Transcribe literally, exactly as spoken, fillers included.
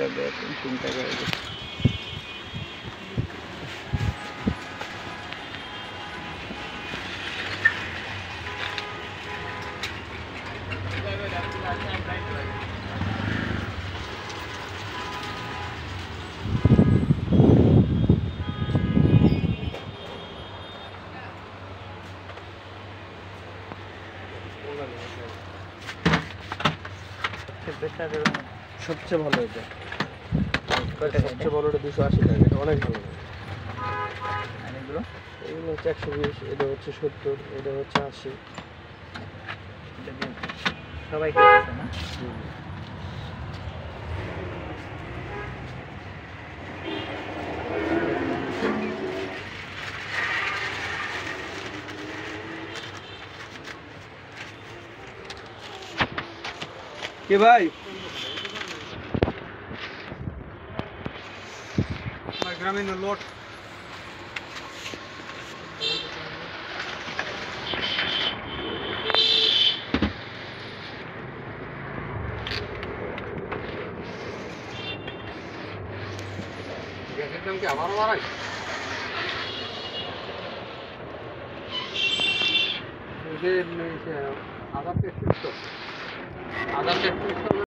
আরো তিন তিনটা গাড়ি সবচেয়ে ভালো এটা সবচেয়ে ভালোটা দুশো আশি টাকা, এটা অনেক ভালো। আর এগুলো এগুলো হচ্ছে একশো বিশ, এটা হচ্ছে সত্তর, এটা হচ্ছে আশি। এটা দিয়ে সবাই খেতেছে না? কে ভাই? গ্রামীণ লোট গ্যাসের দাম কি আবারও বাড়ায়? আধার তেত্রিশশো আধার তেত্রিশশো